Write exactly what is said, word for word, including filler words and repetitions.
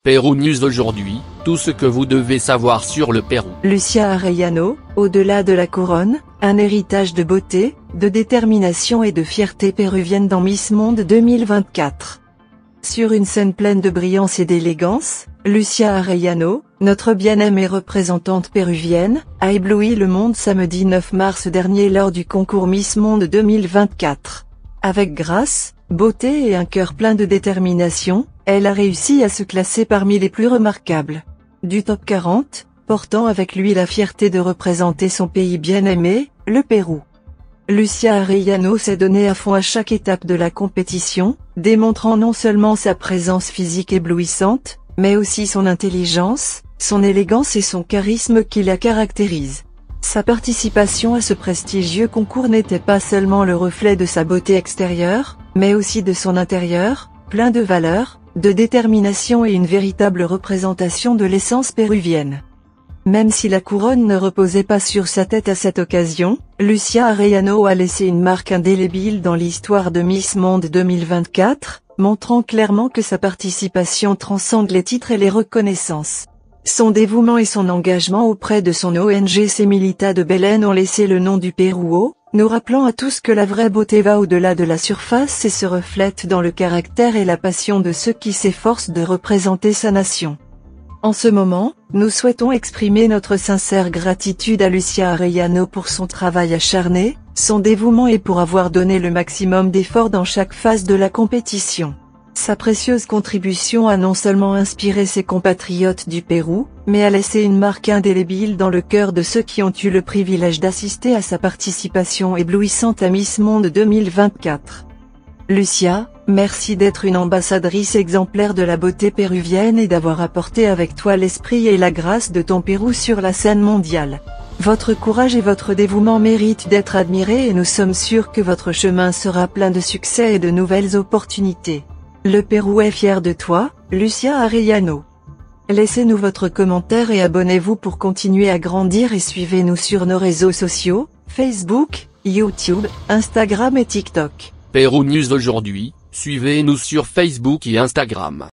Pérou News aujourd'hui, tout ce que vous devez savoir sur le Pérou. Lucia Arellano, au-delà de la couronne, un héritage de beauté, de détermination et de fierté péruvienne dans Miss Monde deux mille vingt-quatre. Sur une scène pleine de brillance et d'élégance, Lucia Arellano, notre bien-aimée représentante péruvienne, a ébloui le monde samedi neuf mars dernier lors du concours Miss Monde deux mille vingt-quatre. Avec grâce, beauté et un cœur plein de détermination, elle a réussi à se classer parmi les plus remarquables du top quarante, portant avec lui la fierté de représenter son pays bien-aimé, le Pérou. Lucia Arellano s'est donnée à fond à chaque étape de la compétition, démontrant non seulement sa présence physique éblouissante, mais aussi son intelligence, son élégance et son charisme qui la caractérisent. Sa participation à ce prestigieux concours n'était pas seulement le reflet de sa beauté extérieure, mais aussi de son intérieur, plein de valeur, de détermination et une véritable représentation de l'essence péruvienne. Même si la couronne ne reposait pas sur sa tête à cette occasion, Lucia Arellano a laissé une marque indélébile dans l'histoire de Miss Monde deux mille vingt-quatre, montrant clairement que sa participation transcende les titres et les reconnaissances. Son dévouement et son engagement auprès de son O N G Semillita de Belén ont laissé le nom du Pérou haut, nous rappelant à tous que la vraie beauté va au-delà de la surface et se reflète dans le caractère et la passion de ceux qui s'efforcent de représenter sa nation. En ce moment, nous souhaitons exprimer notre sincère gratitude à Lucia Arellano pour son travail acharné, son dévouement et pour avoir donné le maximum d'efforts dans chaque phase de la compétition. Sa précieuse contribution a non seulement inspiré ses compatriotes du Pérou, mais a laissé une marque indélébile dans le cœur de ceux qui ont eu le privilège d'assister à sa participation éblouissante à Miss Monde deux mille vingt-quatre. Lucia, merci d'être une ambassadrice exemplaire de la beauté péruvienne et d'avoir apporté avec toi l'esprit et la grâce de ton Pérou sur la scène mondiale. Votre courage et votre dévouement méritent d'être admirés et nous sommes sûrs que votre chemin sera plein de succès et de nouvelles opportunités. Le Pérou est fier de toi, Lucia Arellano. Laissez-nous votre commentaire et abonnez-vous pour continuer à grandir et suivez-nous sur nos réseaux sociaux, Facebook, YouTube, Instagram et TikTok. Pérou News aujourd'hui, suivez-nous sur Facebook et Instagram.